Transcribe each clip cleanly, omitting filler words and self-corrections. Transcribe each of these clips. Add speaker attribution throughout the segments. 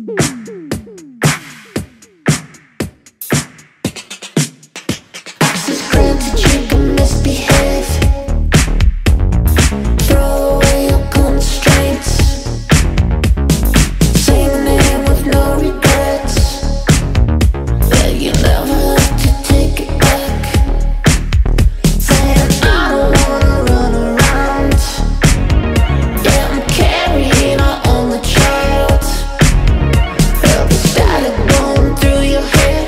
Speaker 1: Access granted, you can misbehave. Throw away your constraints. Say the name with no regrets. Yeah, you never have to take it back. Saying I don't wanna run around. Yeah, I'm carrying our only child. Feel the static going through your head.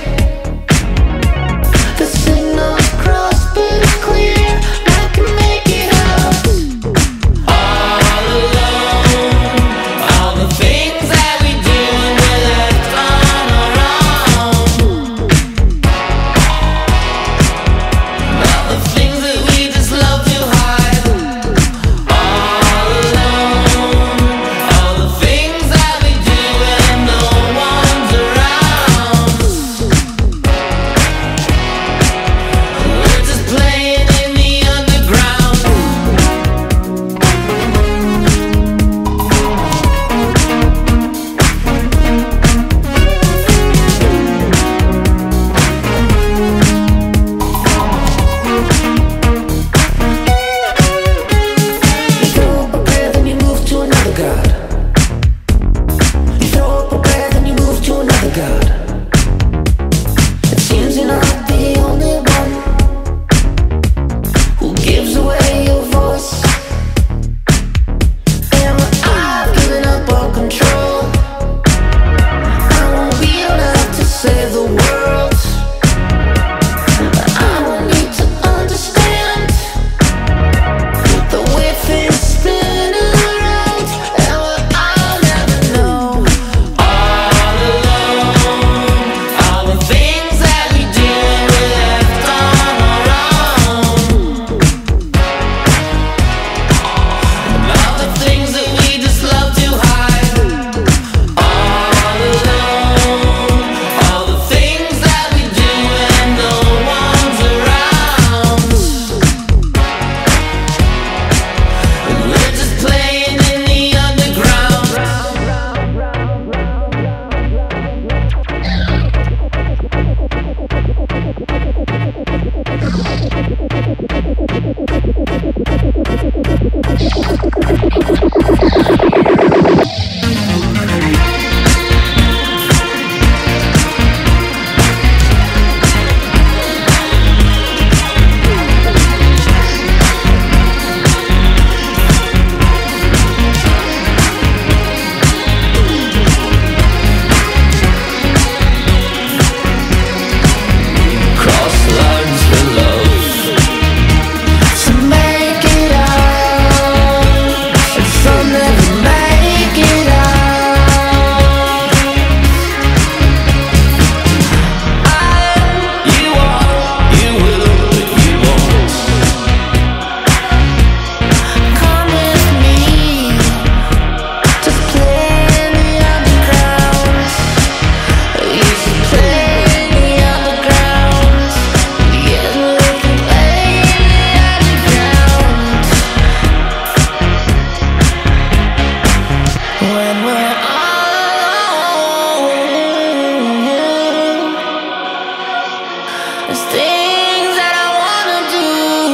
Speaker 1: The signal's crossed, but it's clear. I can make it out.
Speaker 2: All alone, all the things that we do and we're left on our own. All the things that we just love to hide. All alone, all the things that we do when no one's around. We're just playing in the underground.
Speaker 1: You throw up a prayer, then you move to another god. You throw up a prayer, then you move to another god. It seems you're not the only one who gives away your voice. And when I've given up all control, I won't be allowed to save the world. But I don't need to understand the way things spin around, and what I'll never know.
Speaker 2: All alone, all the things that we do and we're left on our own. And all the things that we just love to hide. All alone, all the things that we do when no one's around. And we're just playing in the underground. Cross lines for love.
Speaker 1: To make it out, and some never make it out.
Speaker 2: You are, you will, but you won't.
Speaker 1: Come with me, just play in the underground. You should play in the underground. Yeah, we can play in the underground. When we're all alone, there's things that I wanna do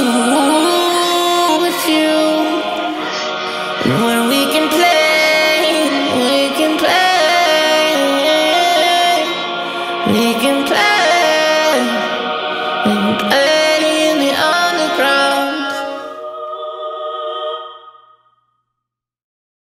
Speaker 1: with you. And when we can play, we can play, we can play, we can play.